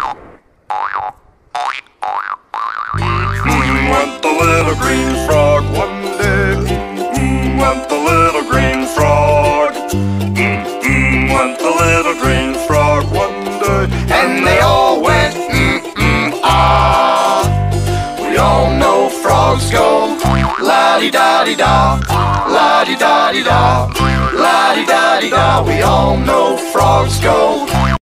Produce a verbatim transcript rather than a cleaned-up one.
Mm, went the little green frog one day. Mm, went the little green frog. Mm, mm, went the little green frog one day. And they all went mm, mm, ah. We all know frogs go la-di-da-di-da, la-di-da-di-da, la-di-da-di-da. We all know frogs go